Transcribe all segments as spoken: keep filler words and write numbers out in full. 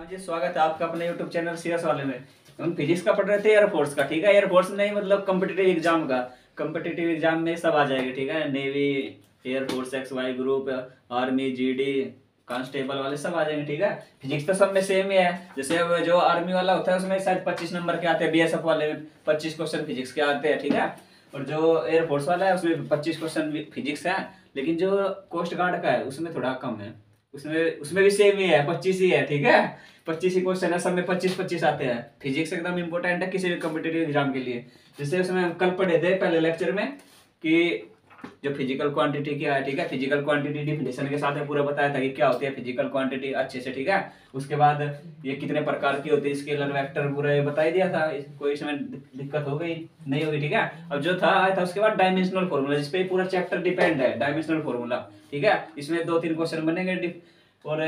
जी, स्वागत है आपका अपने यूट्यूब चैनल सीएस वाले में। हम फिजिक्स का पढ़ रहे थे एयरफोर्स का, ठीक है। एयरफोर्स नहीं मतलब कॉम्पिटिटिव एग्जाम का। कॉम्पिटिटिव एग्जाम में सब आ जाएगा, ठीक है। Navy, air force, X Y group, army, GD, constable वाले सब आ जाएंगे, ठीक है। फिजिक्स तो सब में सेम ही है। जैसे अब जो आर्मी वाला होता है उसमें शायद पच्चीस नंबर के आते हैं, बीएसएफ वाले में पच्चीस क्वेश्चन फिजिक्स के आते हैं, ठीक है। और जो एयरफोर्स वाला है उसमें पच्चीस क्वेश्चन फिजिक्स है। लेकिन जो कोस्ट गार्ड का है उसमें थोड़ा कम है। उसमें उसमें भी सेम ही है, पच्चीस ही है, ठीक है। पच्चीस ही क्वेश्चन है, सब में पच्चीस पच्चीस आते हैं। फिजिक्स एकदम इंपॉर्टेंट है किसी भी कॉम्पिटेटिव एग्जाम के लिए। जैसे उसमें हम कल पढ़े थे पहले लेक्चर में कि जो फिजिकल क्वांटिटी क्या है, ठीक है। फिजिकल क्वांटिटी डिफिनेशन के साथ में पूरा बताया था कि क्या होती है फिजिकल क्वांटिटी अच्छे से, ठीक है। उसके बाद ये कितने प्रकार की होती है, स्केलर, वेक्टर, पूरा ये बता ही दिया था। कोई इसमें दिक्कत हो गई नहीं होगी, ठीक है। अब जो था आया था उसके बाद डायमेंशनल फॉर्मूला, जिसपे पूरा चैप्टर डिपेंड है, डायमेंशनल फॉर्मूला, ठीक है। इसमें दो तीन क्वेश्चन बनेंगे और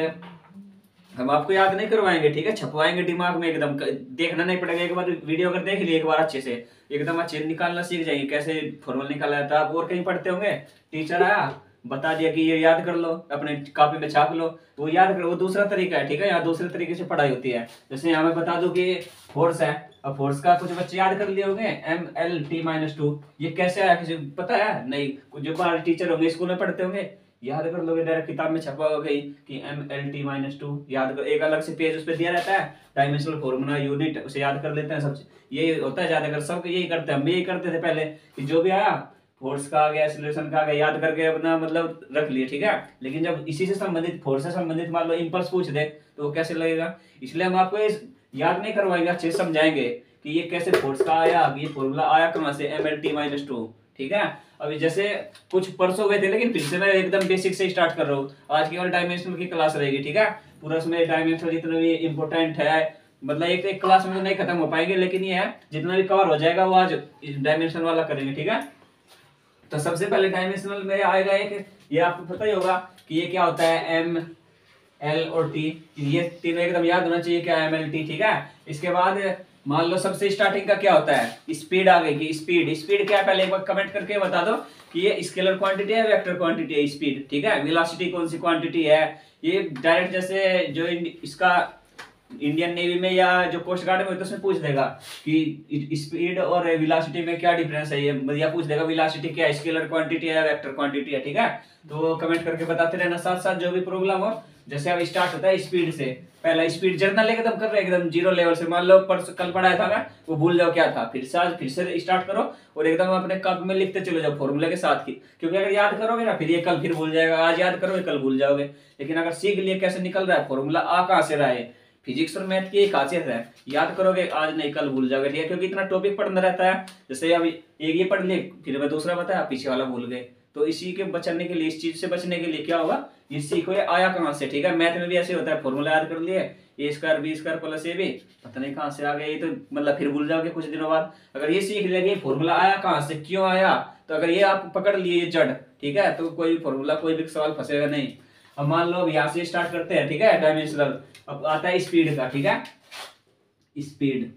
हम आपको याद नहीं करवाएंगे, ठीक है। छपवाएंगे दिमाग में, एकदम देखना नहीं पड़ेगा। एक बार वीडियो अगर देख लिए एक बार अच्छे से, एकदम अच्छे निकालना सीख जाएंगे कैसे फॉर्मूला निकाला जाता है। आप और कहीं पढ़ते होंगे, टीचर आया बता दिया कि ये याद कर लो, अपने कॉपी में छाप लो, वो याद करो, वो दूसरा तरीका है, ठीक है। यहाँ दूसरे तरीके से पढ़ाई होती है। जैसे यहाँ मैं बता दूं कि फोर्स है, अब फोर्स का कुछ बच्चे याद कर लिए होंगे, M L T minus two. ये कैसे आया किसी पता है? नहीं। जो बाहर टीचर होंगे स्कूल में पढ़ते होंगे, याद कर लोगे, डायरेक्ट किताब में छपा होगा कि M L T minus two याद कर। एक अलग से पेज उस पर दिया रहता है, डायमेंशनल फॉर्मूला, यूनिट, उसे याद कर लेते हैं सब। यही होता है ज्यादातर, सब यही करते हैं। हम यही करते थे पहले कि जो भी आया फोर्स का आ गया, एक्सीलरेशन का आ गया, याद करके अपना मतलब रख लिए, ठीक है। लेकिन जब इसी से संबंधित, फोर्स से संबंधित मान लो इंपल्स पूछ दे तो वो कैसे लगेगा। इसलिए हम आपको याद नहीं करवाएंगे, अच्छे से समझाएंगे कि ये कैसे फोर्स का आया, ये फॉर्मूला आया कहां से, M L T minus two, ठीक है। अभी जैसे कुछ परसों हुए थे, लेकिन फिर से मैं एकदम बेसिक से स्टार्ट कर रहा हूँ। आज केवल डायमेंशनल की क्लास रहेगी, ठीक है। पूरा उसमें डायमेंशनल जितना भी इंपॉर्टेंट है, मतलब एक एक क्लास में तो नहीं खत्म हो पाएंगे, लेकिन ये है जितना भी कवर हो जाएगा वो आज डायमेंशनल वाला करेंगे, ठीक है। तो सबसे पहले डायमेंशनल में आएगा एक, ये आपको पता ही होगा कि ये क्या होता है, एम एल और टी, ये तीनों एकदम याद होना चाहिए क्या, एम एल टी, ठीक है। इसके बाद मान लो सबसे स्टार्टिंग का क्या होता है, स्पीड आ गई कि स्पीड। स्पीड क्या है पहले एक बार कमेंट करके बता दो कि ये स्केलर क्वांटिटी है, वेक्टर क्वांटिटी है स्पीड, ठीक है। वेलोसिटी कौन सी क्वांटिटी है, ये डायरेक्ट जैसे जो इसका इंडियन नेवी में या जो कोस्ट गार्ड में तो उसमें पूछ देगा कि स्पीड और वेलोसिटी में क्या डिफरेंस है, ये या पूछ देगा वेलोसिटी क्या है, स्केलर क्वांटिटी है, वेक्टर क्वांटिटी है, ठीक है। तो कमेंट करके बताते रहना साथ साथ जो भी प्रॉब्लम हो। जैसे अब स्टार्ट होता है स्पीड से, पहला स्पीड जर्नल एकदम कर रहे एकदम जीरो लेवल से, मान लो परसों कल पढ़ाया था मैं, वो भूल जाओ क्या था, फिर से आज फिर से स्टार्ट करो और एकदम अपने कॉपी में लिखते चलो जाओ फॉर्मूले के साथ की। क्योंकि अगर याद करोगे ना फिर ये कल फिर भूल जाएगा, आज याद करोगे कल भूल जाओगे। लेकिन अगर सीख लिए कैसे निकल रहा है फॉर्मूला, आ कहां से रहा है, फिजिक्स और मैथ की एक खासियत है, याद करोगे आज नहीं कल भूल जाओगे, ठीक है। क्योंकि इतना टॉपिक पढ़ना रहता है। जैसे अब एक ये पढ़ लिए फिर मैं दूसरा बताया, पीछे वाला भूल गए। तो इसी के बचने के लिए, इस चीज से बचने के लिए क्या होगा, ये सीखो ये आया कहां से, ठीक है। मैथ में भी ऐसे होता है, फॉर्मूला याद कर लिए, A square B square plus A B, पता नहीं कहां से आ गया ये, तो मतलब फिर भूल जाओगे कुछ दिनों बाद। अगर ये सीख लिया कि फॉर्मूला आया कहां से, क्यों आया, तो अगर ये आप पकड़ लिए ये जड़, ठीक है, तो कोई फॉर्मूला कोई भी सवाल फंसेगा नहीं। अब मान लो अब यहाँ से स्टार्ट करते हैं, ठीक है, डायमेंशनल। अब आता है स्पीड का, ठीक है। स्पीड,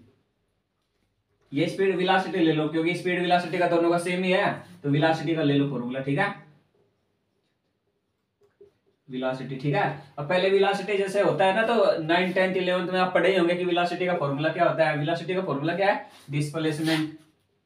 ये स्पीड वेलोसिटी ले लो, क्योंकि स्पीड वेलोसिटी का दोनों का सेम ही है, तो वेलोसिटी का ले लो फॉर्मूला, ठीक है। वेलोसिटी, ठीक है। अब पहले वेलोसिटी जैसे होता है ना, तो नाइन टेंथ इलेवेंथ में आप पढ़े ही होंगे कि वेलोसिटी का फॉर्मूला क्या होता है। वेलोसिटी का फॉर्मूला क्या है, डिस्प्लेसमेंट,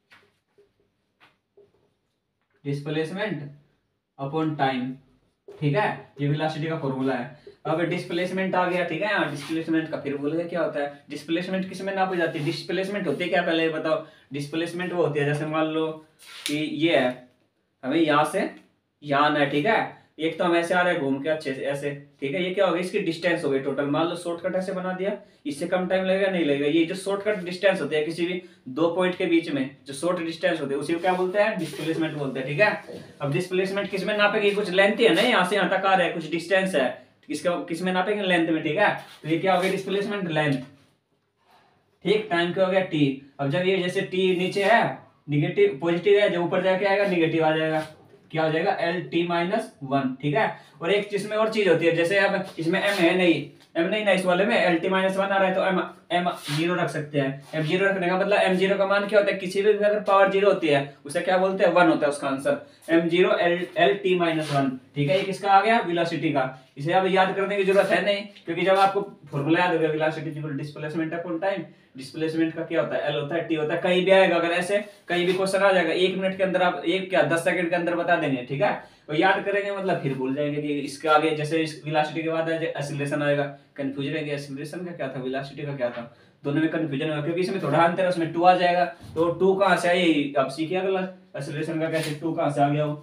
डिस्प्लेसमेंट अपॉन टाइम, ठीक है। ये वेलोसिटी का फॉर्मूला है। अब डिस्प्लेसमेंट आ गया, ठीक है। यहाँ डिस्प्लेसमेंट का फिर बोल गया क्या होता है, डिस्प्लेसमेंट किस में नापी जाती है, डिस्प्लेसमेंट होती है क्या पहले बताओ। डिस्प्लेसमेंट वो होती है, जैसे मान लो कि ये है, हमें यहाँ से यहाँ आना है, ठीक है। एक तो हम ऐसे आ रहे हैं घूम के अच्छे से ऐसे, ठीक है। ये क्या होगा, इसकी डिस्टेंस हो गई टोटल। मान लो शॉर्टकट ऐसे बना दिया, इससे कम टाइम लगेगा नहीं लगेगा। ये जो शॉर्टकट डिस्टेंस होते हैं किसी भी दो पॉइंट के बीच में, जो शॉर्ट डिस्टेंस होते हैं उसी को क्या बोलते हैं, डिस्प्लेसमेंट बोलते हैं, ठीक है। अब डिस्प्लेसमेंट किस में नापेगी, कुछ लेंथ है ना, यहाँ से यहाँ तक आ रहा है, कुछ डिस्टेंस है, इसका किस में नापेंगे, लेंथ में, ठीक है। तो ये क्या हो गया, डिस्प्लेसमेंट लेंथ, ठीक। टाइम क्या हो गया, टी। अब जब ये जैसे टी नीचे है निगेटिव, पॉजिटिव है, जब ऊपर जाके आएगा निगेटिव आ जाएगा, क्या हो जाएगा, एल टी माइनस वन, ठीक है। और एक जिसमें और चीज होती है, जैसे अब इसमें एम है नहीं, एम नहीं ना इस वाले में, एल टी माइनस वन आ रहा है, तो एम एम जीरो रख सकते हैं। एम जीरो रखने का मतलब एम जीरो का मान क्या होता है, किसी भी अगर पावर जीरो होती है उसे क्या बोलते हैं, वन होता है उसका answer. M zero L L T minus one, ठीक है, ये किसका आ गया, वेलोसिटी का। इसे अब याद करने की जरूरत है नहीं, क्योंकि जब आपको फॉर्मूला याद हो गया velocity equal displacement upon time, displacement का क्या होता है, एल होता है, टी होता है, कहीं भी आएगा, अगर ऐसे कहीं भी क्वेश्चन आ जाएगा एक मिनट के अंदर आप एक क्या दस सेकंड के अंदर बता देंगे, ठीक है। तो याद करेंगे मतलब फिर भूल जाएंगे कि इसके आगे जैसे इस वेलोसिटी के बाद एक्सीलरेशन आएगा, कंफ्यूज रहेंगे एक्सीलरेशन का क्या था, वेलोसिटी का क्या था, दोनों में कंफ्यूजन होगा, क्योंकि इसमें थोड़ा अंतर है, उसमें टू आ जाएगा, तो टू कहां से आई अब सीखिए अगला, एक्सीलरेशन का कैसे टू कहां से आ गया वो।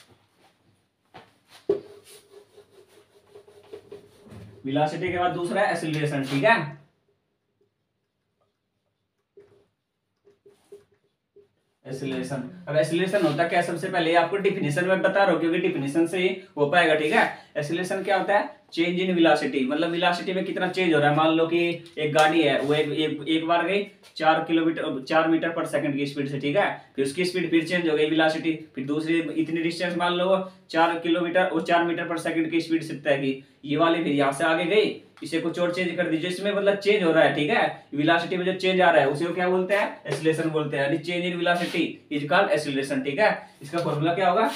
वेलोसिटी के बाद दूसरा है एक्सीलरेशन, ठीक है। एक्सीलरेशन, अब एक्सीलरेशन होता क्या, सबसे पहले आपको डिफिनेशन में बता रहा हूं, क्योंकि डिफिनेशन से ही हो पाएगा, ठीक है। एक्सीलरेशन क्या होता है, चेंज इन वेलोसिटी, मतलब वेलोसिटी में कितना चेंज हो रहा है। मान लो कि एक गाड़ी है, वो एक एक, एक बार गई चार किलोमीटर चार मीटर पर सेकंड की स्पीड से, ठीक है, फिर उसकी स्पीड फिर चेंज हो गई वेलोसिटी, फिर दूसरी इतनी डिस्टेंस मान लो चार किलोमीटर वो चार मीटर पर सेकंड की स्पीड से तय की, ये वाली फिर यहाँ से आगे गई, इसे कुछ और चेंज कर दीजिए, इसमें मतलब चेंज हो रहा है, ठीक है। वेलोसिटी में जो चेंज आ रहा है उसे क्या बोलते हैं, एक्सीलरेशन बोलते हैं, यानी change in velocity is called acceleration, ठीक है। इसका फॉर्मूला क्या होगा,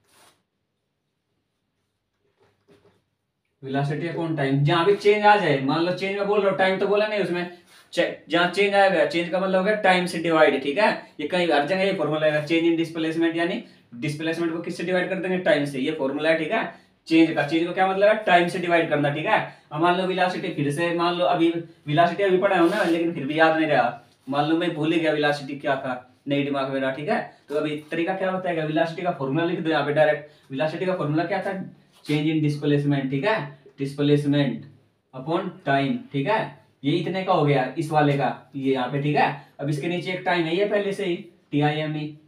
वेलोसिटी अपॉन टाइम, जहां भी चेंज आ जाए, मान लो चेंज में बोल रहा हूं, टाइम तो बोला नहीं उसमें, जहां चेंज आएगा, चेंज का मतलब होगा टाइम से डिवाइड, ठीक है। ये कहीं हर जगह ये फॉर्मूला आएगा, चेंज इन डिस्प्लेसमेंट, यानी डिस्प्लेसमेंट को किससे डिवाइड कर देंगे, टाइम से, ये फॉर्मूला है, ठीक है। चेंज का, चेंज को क्या मतलब है, टाइम से डिवाइड करना, ठीक है। अब मान लो वेलोसिटी, फिर से मान लो अभी वेलोसिटी अभी पढ़ा हो ना, लेकिन फिर भी याद नहीं रहा, मान लो मैं भूल ही गया वेलोसिटी क्या था, नहीं दिमाग में रहा, ठीक है। तो अभी तरीका क्या होता है, वेलोसिटी का फॉर्मूला लिख दो यहाँ पे डायरेक्ट, वेलोसिटी का फॉर्मूला क्या था, चेंज इन डिस्प्लेसमेंट, ठीक है, डिस्प्लेसमेंट अपॉन टाइम, ठीक है। ये इतने का हो गया इस वाले का, ये यहाँ पे, ठीक है। अब इसके नीचे एक टाइम है ये पहले से ही, टी आई एम ई,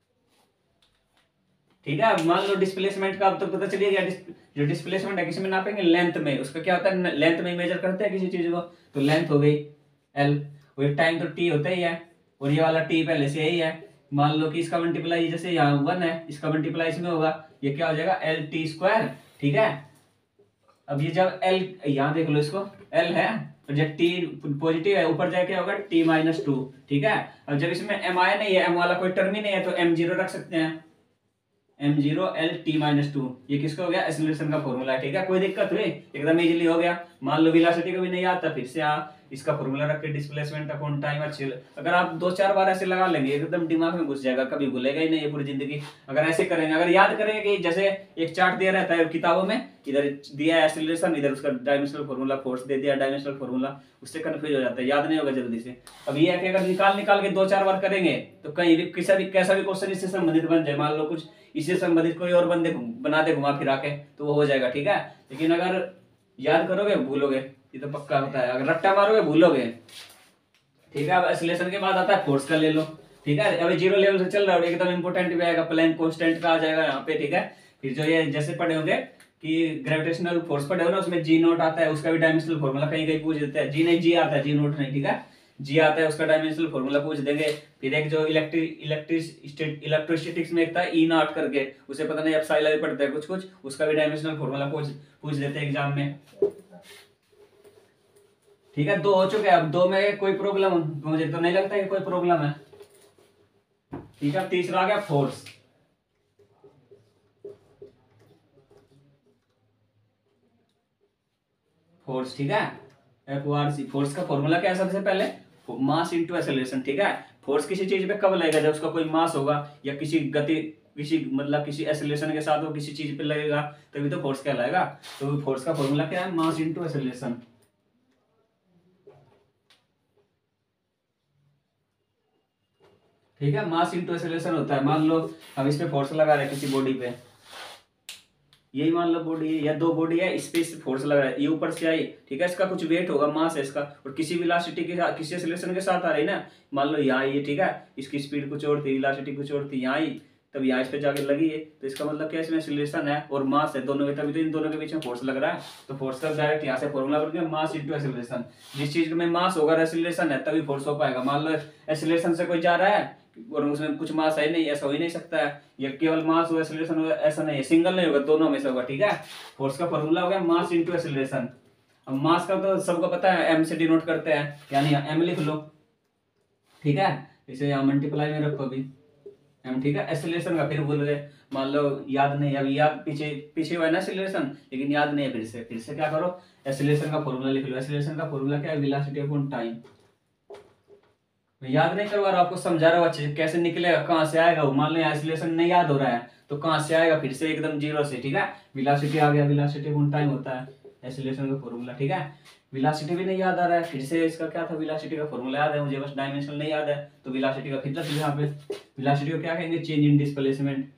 ठीक है। अब मान लो डिस्प्लेसमेंट का अब तो पता चलिए गया, जो डिस्प्लेसमेंट है किसी में नापेंगे, लेंथ में, उसका क्या होता है, लेंथ में मेजर करते हैं किसी चीज को, तो लेंथ हो गई एल, और टाइम तो टी होता ही है, और ये वाला टी पहले से यही है। मान लो कि इसका मल्टीप्लाई जैसे यहाँ वन है, इसका मल्टीप्लाई इसमें होगा, ये क्या हो जाएगा, एल टी स्क्वायर, ठीक है। अब ये जब एल, यहाँ देख लो इसको, एल है, और जब टी पॉजिटिव है ऊपर जाए क्या होगा, टी माइनस टू, ठीक है। अब जब इसमें एम आया नहीं है, एम वाला कोई टर्म ही नहीं है, तो एम जीरो रख सकते हैं, M zero L T minus two, ये किसका हो गया, एक्सीलरेशन का फॉर्मूला है, ठीक है। कोई दिक्कत हुई, एकदम इजीली हो गया। मान लो वेलोसिटी को भी नहीं आता, फिर से आ इसका फॉर्मूला रख के डिस्प्लेसमेंट अपॉन टाइम, अच्छे, अगर आप दो चार बार ऐसे लगा लेंगे एकदम दिमाग में घुस जाएगा, कभी भूलेगा ही नहीं ये पूरी जिंदगी। अगर ऐसे करेंगे, अगर याद करेंगे कि जैसे एक चार्ट दिया रहता है किताबों में, इधर दिया है एक्सीलरेशन, इधर उसका डायमेंशनल फॉर्मूला, फोर्स दे दिया डायमेंशनल फॉर्मूला, उससे कंफ्यूज हो जाता है, याद नहीं होगा जल्दी से। अब ये है कि अगर निकाल निकाल के दो चार बार करेंगे तो कहीं भी किसी भी कैसा भी क्वेश्चन इससे संबंधित बन जाए, मान लो कुछ इससे संबंधित कोई और बंदे बना दे घुमा फिरा के, तो वो हो जाएगा, ठीक है। लेकिन अगर याद करोगे भूलोगे, ये तो पक्का होता है, अगर रट्टा मारोगे भूलोगे, ठीक है। अब एक्सीलरेशन के बाद आता है फोर्स का, ले लो, ठीक है। अभी जीरो लेवल से चल रहा है, एकदम इंपोर्टेंट भी आएगा, प्लैंक कांस्टेंट का आ जाएगा यहाँ पे, ठीक है। फिर जो ये जैसे पढ़े होंगे कि ग्रेविटेशनल फोर्स पढ़े हो ना, उसमें जी नोट आता है, उसका भी डायमेंशनल फॉर्मूला कहीं कहीं पूछ देते हैं, जी नहीं जी आता है, जी नोट नहीं, ठीक है, जी आता है, उसका डायमेंशनल फॉर्मूला पूछ देंगे। फिर एक जो इलेक्ट्रिक इलेक्ट्रिक इलेक्ट्रोस्टैटिक्स में एक था ई नॉट करके, उसे पता नहीं एप्सिलॉन भी पढ़ते हैं कुछ कुछ, उसका भी डायमेंशनल फॉर्मूला पूछ पूछ देते हैं एग्जाम में, ठीक है। दो हो चुके हैं, अब दो में कोई प्रॉब्लम मुझे तो नहीं लगता कि कोई प्रॉब्लम है, ठीक है। तीसरा आ गया फोर्स, फोर्स, ठीक है, F O R C, force का फॉर्मूला क्या है, सबसे पहले मास इनटू एक्सेलरेशन, ठीक है। फोर्स किसी चीज पे कब लगेगा, जब उसका कोई मास होगा, या किसी गति किसी मतलब किसी एक्सेलरेशन के साथ वो किसी चीज पे लगेगा, तभी तो फोर्स कहलाएगा। तो फोर्स का फॉर्मूला क्या है, मास इनटू एक्सेलरेशन, ठीक है। मास इनटू एक्सेलरेशन होता है, मान लो हम इस पे फोर्स लगा रहे हैं किसी बॉडी पे, यही मान लो बॉडी है या दो बॉडी है, इस पे फोर्स लगा रहा है, ये ऊपर से आई, ठीक है, इसका कुछ वेट होगा, मास है इसका, और किसी वेलोसिटी के साथ किसी एक्सेलरेशन के साथ आ रही है ना, मान लो यहाँ ये, ठीक है, इसकी स्पीड कुछ और थी, वेलोसिटी कुछ और थी, यहाँ आई, तब यहाँ इस पे जाके लगी है, तो इसका मतलब क्या, इसमें एक्सेलरेशन है और मास है दोनों में, तभी तो इन दोनों के बीच में फोर्स लग रहा है। तो फोर्स का डायरेक्ट यहाँ से फॉर्मूला बन गया, मास इनटू एक्सेलरेशन, जिस चीज में मास होगा एक्सेलरेशन है तभी फोर्स हो पाएगा। मान लो एक्सेलरेशन से कोई जा रहा है और उसमें कुछ मास है नहीं, ऐसा हो ही नहीं सकता है, या केवल मास हो एक्सेलरेशन हो, ऐसा नहीं है, सिंगल नहीं होगा, दोनों में से होगा, ठीक है। फोर्स का फॉर्मूला हो गया मास इनटू एक्सेलरेशन। अब मास का तो सबको पता है, एम से डिनोट करते हैं, यानी एम लिख लो, ठीक है। इसे यहाँ मल्टीप्लाई में रखो अभी एम, ठीक है। एक्सेलरेशन का फिर भूल गए, मान लो याद नहीं, अभी याद पीछे पीछे हुआ है ना एक्सेलरेशन, लेकिन याद नहीं है, फिर से फिर से क्या करो, एक्सेलरेशन का फॉर्मूला लिख लो। एक्सेलरेशन का फॉर्मूला क्या है, वेलोसिटी अपॉन टाइम। मैं याद नहीं करवा रहा, आपको समझा रहा हूँ अच्छे से कैसे निकलेगा, कहाँ से आएगा वो। मान लो एक्सेलरेशन नहीं याद हो रहा है तो कहाँ से आएगा, फिर से एकदम जीरो से, ठीक है। वेलोसिटी आ गया, वेलोसिटी अपॉन टाइम होता है एक्सेलरेशन का फॉर्मूला, ठीक है। वेलोसिटी भी नहीं याद आ रहा है, फिर से इसका क्या था, वेलोसिटी का फॉर्मूला याद है मुझे, बस डायमेंशन नहीं याद है, तो वेलोसिटी का फिर से यहाँ पे वेलोसिटी को क्या कहेंगे, change in displacement,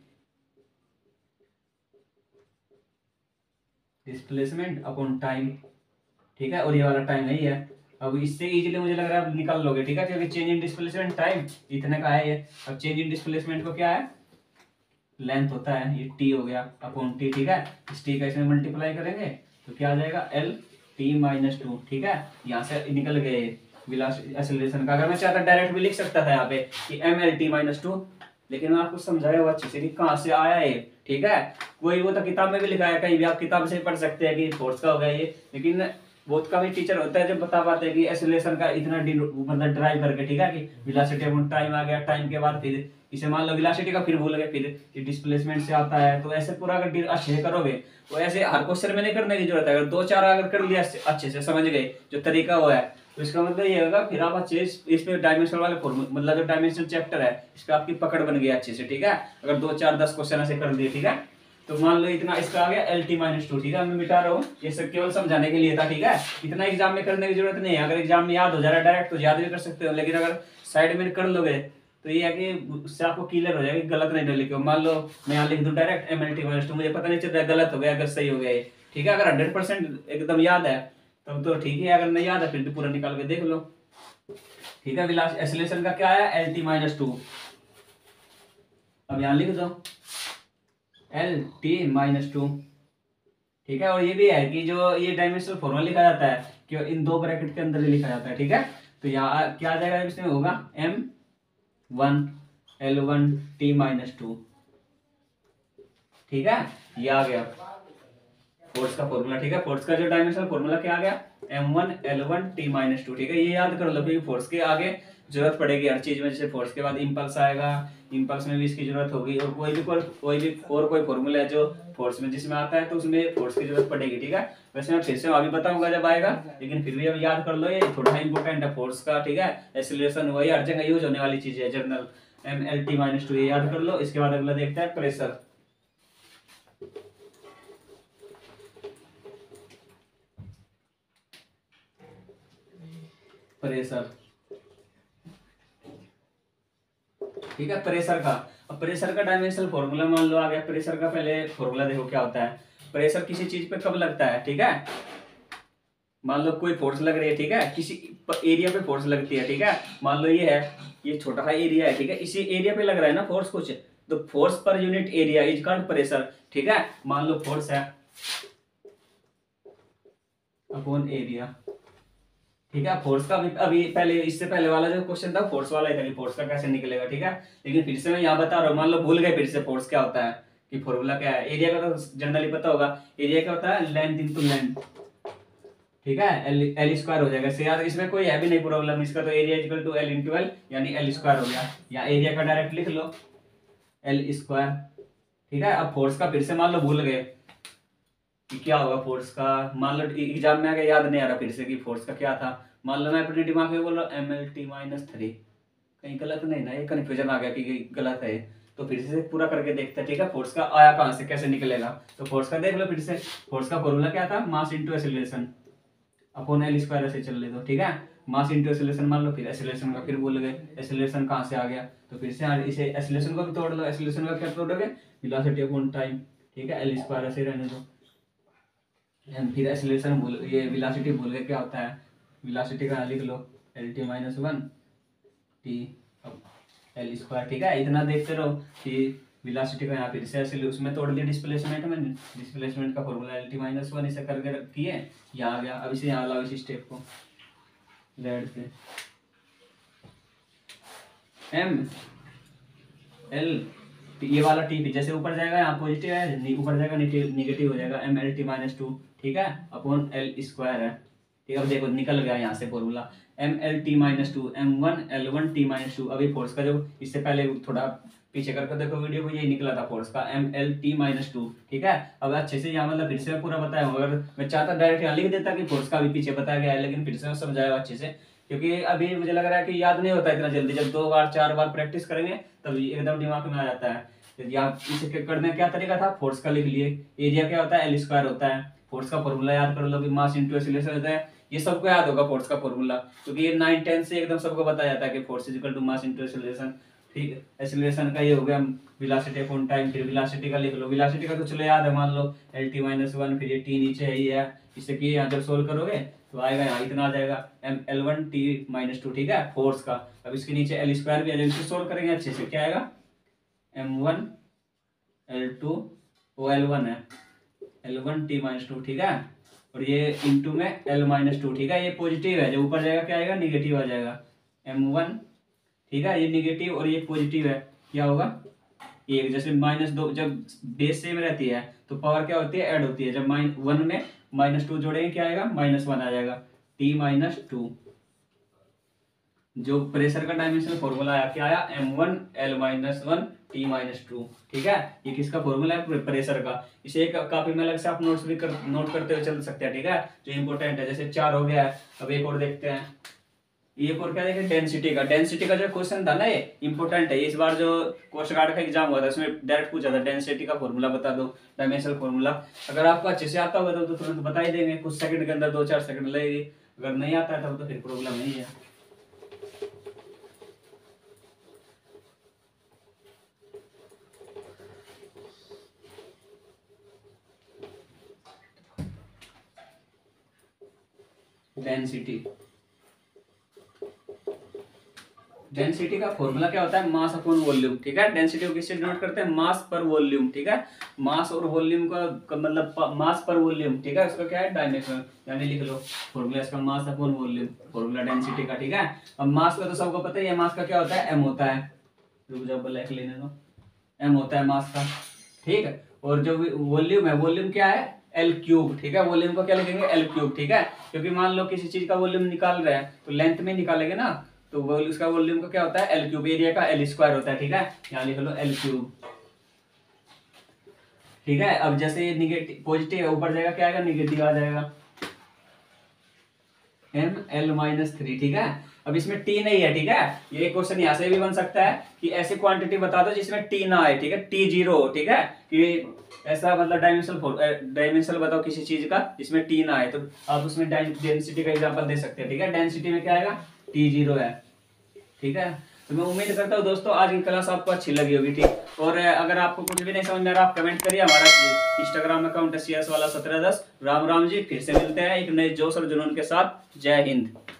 displacement upon time, ठीक है। और ये वाला टाइम नहीं है, अब इससे इजीली मुझे लग रहा है आप निकाल लोगे, ठीक है, क्योंकि चेंज इन डिस्प्लेसमेंट टाइम इतने का है ये। अब चेंज इन डिस्प्लेसमेंट को क्या है, लेंथ होता है, ये टी हो गया अपॉन टी, ठीक है। इस टी का इसमें मल्टीप्लाई करेंगे तो क्या आ जाएगा, एल टी माइनस टू, ठीक है। यहाँ से निकल गए वेलोसिटी एक्सेलरेशन का। अगर मैं चाहता डायरेक्ट भी लिख सकता था यहाँ पे कि M L T minus two, लेकिन मैं आपको समझाया हुआ अच्छे से कि कहाँ से आया है, ठीक है। कोई वो तो किताब में भी लिखा है, कहीं भी आप किताब से पढ़ सकते हैं कि फोर्स का हो गया ये, लेकिन बहुत का भी टीचर होता है जो बता पाते हैं कि एक्सेलरेशन का इतना मतलब ड्राइव करके, ठीक है, कि वेलोसिटी अपॉन टाइम आ गया, टाइम के बाद फिर इसे मान लो वेलोसिटी का फिर भूल गए, फिर डिस्प्लेसमेंट से आता है। तो ऐसे पूरा अगर अच्छे से करोगे तो ऐसे हर क्वेश्चन में नहीं करने की जरूरत है, अगर दो चार अगर कर लिया अच्छे से समझ गए जो तरीका हुआ है, तो इसका मतलब ये होगा फिर आप अच्छे इसमें डायमेंशन वाले फॉर्मूला, मतलब जो डायमेंशन चैप्टर है इसका आपकी पकड़ बन गई अच्छे से, ठीक है। अगर दो चार दस क्वेश्चन ऐसे कर दिए, ठीक है, तो मान लो इतना इसका आ गया एल टी माइनस टू, ठीक है। मैं मिटा रहा हूँ, ये सब केवल समझाने के लिए था, ठीक है। इतना एग्जाम में करने की जरूरत नहीं है, अगर एग्जाम में याद हो जा रहा है डायरेक्ट तो याद भी कर सकते हो, लेकिन अगर साइड में कर लोगे तो ये है कि उससे आपको क्लियर हो जाएगा, गलत नहीं लिखो। मान लो मैं यहाँ लिख दूं direct M L T minus two, मुझे पता नहीं चल रहा है गलत हो गया अगर सही हो गया ये, ठीक है। अगर हंड्रेड परसेंट एकदम याद है तब तो ठीक है, अगर नहीं याद है फिर तो पूरा निकाल के देख लो, ठीक है। विलास एक्सेलरेशन का क्या है, एल टी माइनस टू, अब यहाँ लिख दो एल टी माइनस टू, ठीक है। और ये भी है कि जो ये डायमेंशनल फॉर्मूला लिखा जाता है कि इन दो ब्रैकेट के अंदर ही लिखा जाता है, ठीक है। तो यहाँ क्या आ जाएगा, इसमें होगा M one L one T minus two, ठीक है। ये आ गया फोर्स का फॉर्मूला, ठीक है। फोर्स का जो डायमेंशनल फॉर्मूला क्या आ गया, M one L one T minus two, ठीक है। ये याद कर लो क्योंकि फोर्स के आगे जरूरत पड़ेगी हर चीज में, जैसे फोर्स के बाद इंपल्स आएगा, इंपल्स में भी इसकी जरूरत होगी, और कोई भी कोई कोई भी और कोई फॉर्मूला है जो फोर्स में जिसमें आता है तो उसमें फोर्स की जरूरत पड़ेगी, ठीक है। वैसे मैं फिर से अभी बताऊंगा जब आएगा, लेकिन फिर भी अब याद कर लो, ये थोड़ा इंपॉर्टेंट है फोर्स का, ठीक है। एक्सेलरेशन वही हर जगह यूज होने वाली चीज है, general M L T minus two, ये याद कर लो। इसके बाद अगला देखते हैं प्रेशर, प्रेशर, ठीक है। प्रेशर का, अब प्रेशर का डायमेंशनल फॉर्मूला मान लो आ गया। प्रेशर का पहले फॉर्मूला देखो क्या होता है, प्रेशर किसी चीज पे कब लगता है, ठीक है। मान लो कोई फोर्स लग रही है, ठीक है, किसी एरिया पे फोर्स लगती है, ठीक है। मान लो ये है, ये छोटा सा एरिया है, ठीक है, इसी एरिया पे लग रहा है ना फोर्स कुछ, तो force per unit area is called pressure, ठीक है। मान लो फोर्स है अपॉन एरिया, ठीक है। फोर्स का अभी अभी पहले इससे पहले वाला जो क्वेश्चन था फोर्स वाला ही था कि फोर्स का कैसे निकलेगा, ठीक है। लेकिन फिर से मैं यहाँ बता रहा हूँ, मान लो भूल गए फिर से फोर्स क्या होता है कि फॉर्मूला क्या है। एरिया का तो जनरली पता होगा, एरिया क्या होता है, लेंथ इनटू लेंथ, ठीक है। एल एल स्क्वायर हो जाएगा, से यार इसमें कोई है भी नहीं प्रॉब्लम, इसका तो area equal to L into L यानी एल स्क्वायर हो गया, या एरिया का डायरेक्ट लिख लो एल स्क्वायर, ठीक है। अब फोर्स का फिर से मान लो भूल गए कि क्या होगा फोर्स का, मान लो एग्जाम में आ गया याद नहीं आ रहा फिर से कि फोर्स का क्या था, मान लो मैं अपने दिमाग में बोल रहा हूँ M L T minus three, कहीं गलत नहीं ना, ये कन्फ्यूजन आ गया कि गलत है, तो फिर से पूरा करके देखते हैं, ठीक है। फोर्स का आया कहाँ से, कैसे निकलेगा, तो फोर्स का देख लो फिर से। फोर्स का फॉर्मूला क्या था, mass into acceleration upon L square, ऐसे चल ले दो, ठीक है। मास इंटू एक्सेलरेशन मान लो, फिर एक्सेलरेशन का फिर भूल गए, एक्सेलरेशन कहाँ से आ गया, तो फिर से इसे एक्सेलरेशन को भी तोड़ लो। एक्सेलरेशन का क्या तोड़ोगे, वेलोसिटी अपॉन टाइम, ठीक है, एल स्क्वायर ऐसे रहने दो। फिर एक्सेलरेशन भूल, ये वेलोसिटी भूल गए क्या होता है, वेलोसिटी का लिख लो L T minus one T L square, ठीक है। इतना देखते रहो कि वेलोसिटी का यहाँ फिर से ऐसे उसमें तोड़ दिया डिस्प्लेसमेंट में, डिस्प्लेसमेंट का formula L T minus one इसे करके किए, यहाँ आ गया। अब इसे यहाँ लाओ इस स्टेप को, लेट से एम एल ये वाला टी जैसे ऊपर जाएगा यहाँ पॉजिटिव है, ऊपर जाएगा निगेटिव हो जाएगा, M L T minus two, ठीक है, अपॉन एल स्क्वायर है। ठीक है, अब देखो निकल गया यहाँ से formula, M L T minus two M one L one T minus two. अभी फोर्स का जो इससे पहले थोड़ा पीछे करके देखो वीडियो को, यही निकला था फोर्स का M L T minus two. ठीक है, अब अच्छे से यहाँ मतलब फिर से मैं पूरा बताया हूँ। अगर मैं चाहता डायरेक्ट यहाँ लिख देता कि फोर्स का भी पीछे बताया गया है, लेकिन फिर से मैं समझाया अच्छे से, क्योंकि अभी मुझे लग रहा है कि याद नहीं होता इतना जल्दी। जब दो बार चार बार प्रैक्टिस करेंगे तब एकदम दिमाग में आ जाता है। यहाँ इसे करने का क्या तरीका था, फोर्स का लिख लिए, एरिया क्या होता है, एल स्क्वायर होता है, फोर्स का फॉर्मूला याद कर लो कि मास इंटू एक्सीलरेशन होता है। ये सबको याद होगा फोर्स का फॉर्मूला, क्योंकि ये नाइन टेन से एकदम सबको बताया जाता है कि force is equal to mass into acceleration. ठीक है, एक्सीलरेशन का ये हो गया वेलोसिटी अपॉन टाइम, फिर वेलोसिटी का लिख लो, वेलोसिटी का तो चलो याद है, मान लो एल टी माइनस वन, फिर ये टी नीचे है, ये है, इससे कि यहाँ जब सोल्व करोगे तो आएगा यहाँ इतना आ जाएगा M L one T minus two. ठीक है, फोर्स का। अब इसके नीचे एल स्क्वायर भी आ जाएगा, इसको सोल्व करेंगे अच्छे से, क्या आएगा एम वन एल टू, वो एल वन है, L one T minus two. ठीक है, और ये इंटू में एल माइनस टू। ठीक है, ये पॉजिटिव है, जब ऊपर जाएगा क्या आएगा, निगेटिव आ जाएगा एम वन। ठीक है, ये निगेटिव और ये पॉजिटिव है, क्या होगा एक। जैसे माइनस दो जब बेस सेम रहती है तो पावर क्या होती है, ऐड होती है। जब माइन वन में माइनस टू जोड़ेंगे क्या आएगा, माइनस वन आ जाएगा, टी माइनस टू। जो प्रेशर का डायमेंशन फॉर्मूला आया क्या आया, M one L minus one T minus two. ठीक है, ये किसका फॉर्मूला है, प्रेशर का। इसे एक कॉपी में अलग से आप नोट्स भी कर, नोट करते हुए चल सकते हैं। ठीक है, जो इंपॉर्टेंट है, जैसे चार हो गया है। अब एक और देखते हैं, एक और क्या देखें, डेंसिटी का। डेंसिटी का जो क्वेश्चन था ना, ये इंपॉर्टेंट है। इस बार जो कोस्ट गार्ड का एग्जाम हुआ था उसमें डायरेक्ट पूछा था डेंसिटी का फॉर्मूला बता दो, डायमेंशनल फॉर्मूला। अगर आपको अच्छे से आता होगा तो तुरंत बता ही देंगे, कुछ सेकंड के अंदर, दो चार सेकंड लगेगी। अगर नहीं आता है तब तो फिर प्रॉब्लम नहीं है। डेंसिटी, डेंसिटी का फॉर्मूला क्या होता है, मास अपॉन वॉल्यूम। ठीक है, डेंसिटी को किससे डिनोट करते हैं, मास पर वॉल्यूम। ठीक है, मास और वॉल्यूम का, का मतलब मास पर वॉल्यूम। ठीक है, उसका क्या है, डायमेंशन, यानी लिख लो फॉर्मूला इसका mass upon volume, formula density का। ठीक है, अब मास का तो सबको पता ही है, मास का क्या होता है, एम होता है। रुक जाओ ब्लैक लेने दो, एम होता है मास का। ठीक है, और जो वॉल्यूम है, वॉल्यूम क्या है, एल क्यूब। ठीक है, वॉल्यूम को क्या लिखेंगे, एल क्यूब। ठीक है, क्योंकि मान लो किसी चीज का वॉल्यूम निकाल रहे हैं तो लेंथ में निकालेंगे ना, तो वो उसका वॉल्यूम का क्या होता है, एल क्यूब। एरिया का एल स्क्वायर होता है। ठीक है, यहाँ लिख लो एल क्यूब। ठीक है, अब जैसे ये निगेटिव पॉजिटिव है, ऊपर जाएगा क्या आएगा, निगेटिव आ जाएगा एम एल माइनस थ्री। ठीक है, अब इसमें टी नहीं है। ठीक है, ये क्वेश्चन यहाँ से भी बन सकता है कि ऐसी क्वांटिटी बता दो जिसमें टी ना आए। ठीक है, टी जीरो। ठीक है, कि ऐसा मतलब डायमेंशनल डायमेंशनल बताओ किसी चीज का जिसमें टी ना आए, तो आप उसमें डेंसिटी का एग्जांपल दे सकते हैं। ठीक है, डेंसिटी में क्या आएगा, टी जीरो है। ठीक है, तो मैं उम्मीद करता हूँ दोस्तों आज की क्लास आपको अच्छी लगी होगी। ठीक, और अगर आपको कुछ भी नहीं समझ में आ रहा आप कमेंट करिए। हमारा इंस्टाग्राम अकाउंट है सी एस वाला सत्रह दस। राम राम जी, फिर से मिलते हैं एक नए जोश और जुनून के साथ। जय हिंद।